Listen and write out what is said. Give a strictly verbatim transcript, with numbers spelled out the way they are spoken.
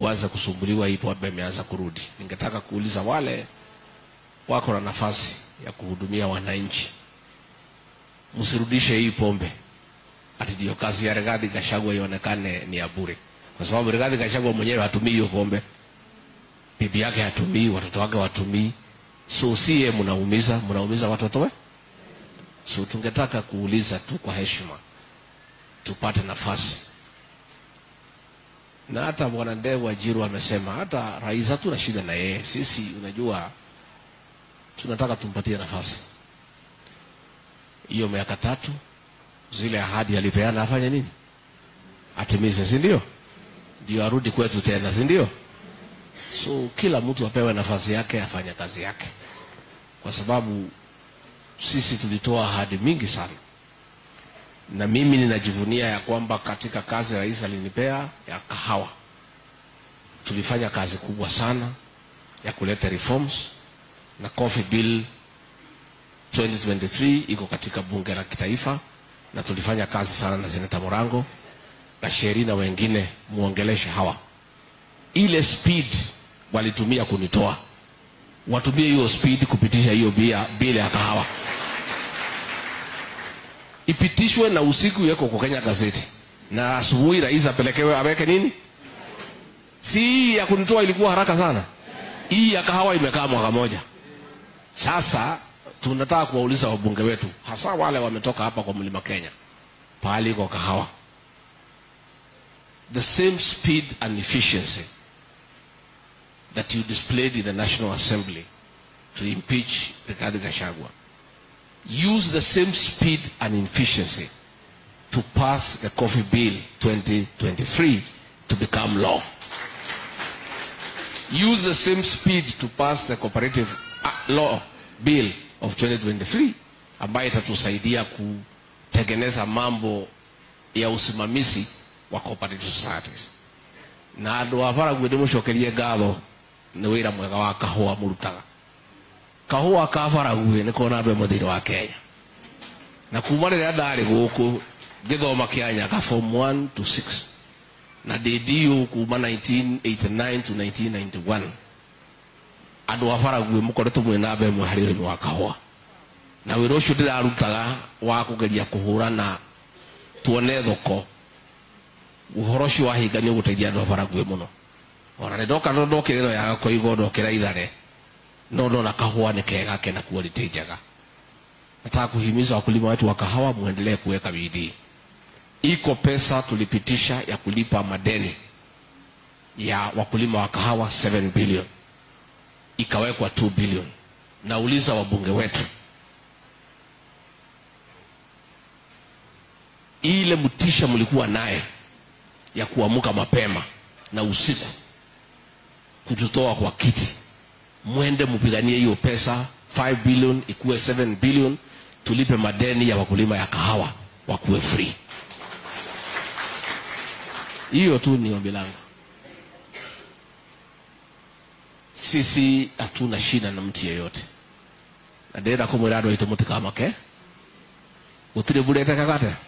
kuanza kusumbuliwa hii pombe imeanza kurudi. Ningetaka kuuliza wale wako na nafasi ya kuhudumia wananchi, msirudishe hii pombe ati ndio kazi ya Rigathi Gachagua ionekane ni ya bure, kwa sababu Rigathi Gachagua mwenyewe hatumii hiyo pombe, bibi yake hatumii, watoto wake hawatumii. So siye mnaumiza, mnaumiza watoto we. So tungetaka kuuliza tu kwa heshima tupate nafasi. Na hata bwana Ndegwa Wajiru amesema hata rais hatuna shida na yeye, sisi unajua tunataka tumpatie nafasi. Hiyo miaka tatu zile ahadi alipeana afanye nini? Atimize, si ndio? Ndio arudi kwetu tena, si ndio? So kila mtu apewe nafasi yake afanye kazi yake, kwa sababu sisi tulitoa ahadi mingi sana. Na mimi ninajivunia ya kwamba katika kazi rais alinipea ya kahawa tulifanya kazi kubwa sana ya kuleta reforms, na coffee bill twenty twenty-three iko katika bunge la kitaifa, na tulifanya kazi sana na Seneta Morango na Sheri na wengine muongeleshe hawa. Ile speed walitumia kunitoa, watumie hiyo speed kupitisha hiyo bila ya kahawa. Ipitishwe na usiku yeko kwa Kenya gazeti, na asubuhi rais apelekewe aweke nini? Si ya kunitoa ilikuwa haraka sana. Hii ya kahawa imekaa mwaka moja. Sasa tunataka kuwauliza wabunge wetu, hasa wale wametoka hapa kwa Mlima Kenya, pahali kwa kahawa, the same speed and efficiency that you displayed in the National Assembly to impeach Rigathi Gachagua, use the same speed and efficiency to pass the coffee bill twenty twenty-three to become law. Use the same speed to pass the cooperative law bill of twenty twenty-three, ambayo itatusaidia kutengeneza mambo ya usimamizi wa cooperative societies. Na ndo afara gwede mushokerie ngatho ni wira mwega wa kahua murutaga. Kahua kafara gwe ni kona be muthiri wa Kenya. Na kuma rĩrĩa ndarĩ gũkũ gĩthoma kĩanya ka form one to six, na D D O kuma nineteen eighty-nine to nineteen ninety-one, andu afara gwe mukoretwo mwena be mwe harĩ ũrĩmi wa kahua. Na wĩra ũcio ndĩrarutaga wa kũgeria kũhũrana tuone thoko, ũhoro ũcio wahingania gũteithia andũ afara gwe mũno. Ona ndoka ndokĩrĩro ya koigo ndokĩra ithare, no ndo na kahua ni kega kena quality njega. Nataka kuhimiza wakulima wetu wa kahawa muendelee kuweka bidii. Iko pesa tulipitisha ya kulipa madeni ya wakulima wa kahawa seven billion, ikawekwa two billion. Nauliza wabunge wetu, ile mtisha mlikuwa naye ya kuamuka mapema na usiku kututoa kwa kiti, muende mpiganie hiyo pesa five billion ikuwe seven billion, tulipe madeni ya wakulima ya kahawa wakuwe free. Hiyo tu ni ombi langu. Sisi hatuna shida na mtu yeyote. Na ndenda kumwira andu aitu mutikamake. Gutire burete kakate.